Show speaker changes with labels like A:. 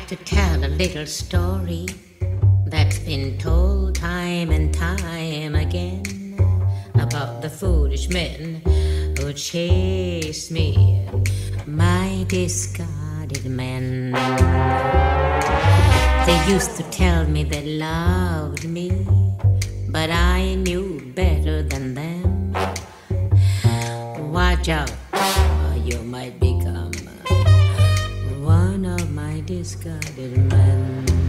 A: to tell a little story that's been told time and time again about the foolish men who chased me, my discarded men. They used to tell me they loved me, but I knew better than them. Watch out, or you might become one of my discarded men.